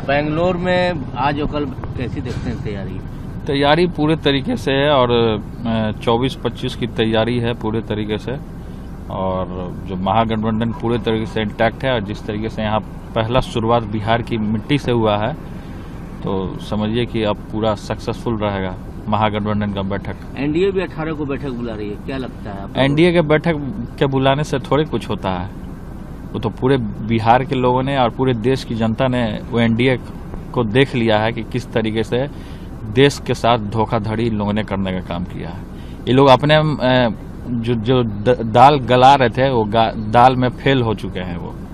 बेंगलोर में आज और कल कैसी देखते हैं तैयारी पूरे तरीके से है और 24-25 की तैयारी है पूरे तरीके से। और जो महागठबंधन पूरे तरीके से इंटैक्ट है और जिस तरीके से यहाँ पहला शुरुआत बिहार की मिट्टी से हुआ है तो समझिए कि अब पूरा सक्सेसफुल रहेगा महागठबंधन का बैठक। एनडीए भी 18 को बैठक बुला रही है, क्या लगता है आपको? एनडीए के बैठक के बुलाने से थोड़े कुछ होता है, वो तो पूरे बिहार के लोगों ने और पूरे देश की जनता ने वो एनडीए को देख लिया है कि किस तरीके से देश के साथ धोखाधड़ी लोगों ने करने का काम किया है। ये लोग अपने जो दाल गला रहे थे वो दाल में फेल हो चुके हैं वो।